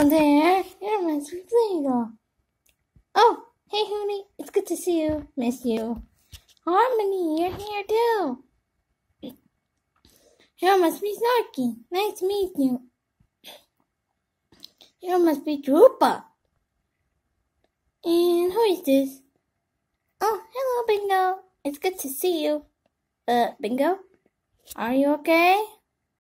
there. You're my sweet Eagle. Oh, hey Hoonie. It's good to see you. Miss you. Harmony, you're here too. You must be Snarky. Nice to meet you. You must be Droopa. And who is this? Oh, hello, Bingo. It's good to see you. Bingo? Are you okay?